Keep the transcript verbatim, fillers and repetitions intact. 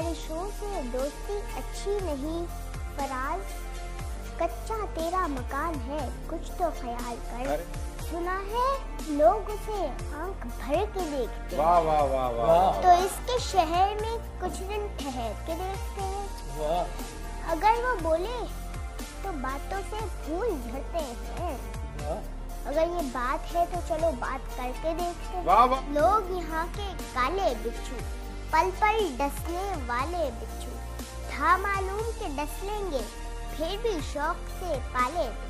ख्वाहिशों से दोस्ती अच्छी नहीं फराज, कच्चा तेरा मकान है कुछ तो ख्याल कर। सुना है लोग उसे आंख भर के देखते हैं, वाह वाह वाह वाह। तो इसके शहर में कुछ दिन ठहर के देखते हैं। वाह। अगर वो बोले तो बातों से फूल झड़ते हैं, अगर ये बात है तो चलो बात करके देखते हैं। वाह वाह। लोग यहाँ के काले बिच्छू, पल पल डसने वाले बिच्छू, था मालूम के डस लेंगे फिर भी शौक से पाले।